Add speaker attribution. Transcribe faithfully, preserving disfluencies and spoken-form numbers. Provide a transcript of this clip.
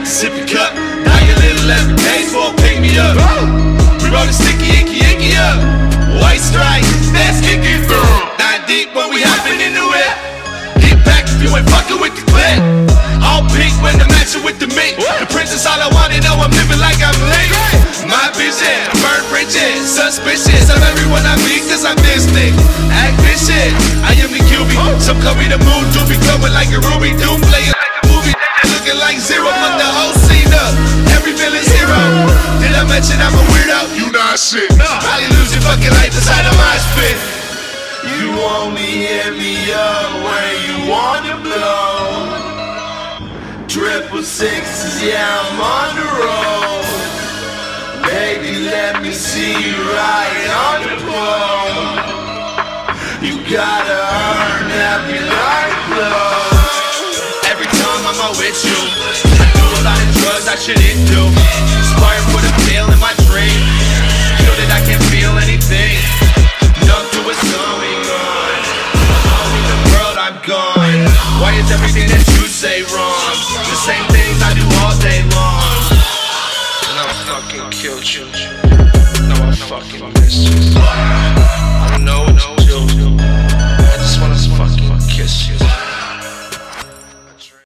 Speaker 1: sippy cup. Die a little every day for pick me up. We rollin' sticky, icky, icky up. White stripe, that's kicking through. Nine deep when we hoppin' in the whip. Get back if you ain't fuckin' with the clip. All pink when I'm matchin' with the mink. The princess all I wanna know, I'm living like I'm late. My vision, burn bridges, suspicious of everyone I meet, cause I'm this thick. Act vicious, I am the Q B. Some call me the moon, do be glowing like a ruby. Do play it like a movie, looking like zero. Fuck the whole scene up, every villain's hero. Did I mention I'm a weirdo? You not shit. Probably lose your fucking life inside of my spit. You want me, hit me up where you wanna blow. Triple sixes, yeah, I'm on the road. Baby, let me see you right on the pole. You gotta earn every life close. Every time I'm out with you, I do a lot of drugs I shouldn't do. Inspired for the pill in my dream. Feel that I can't feel anything. Numb to what's going on. All in the world, I'm gone. Why is everything that you say wrong? The same things I do all day long. And I fucking killed you. Now I fucking miss you. I don't know what to do. I just wanna fucking kiss you.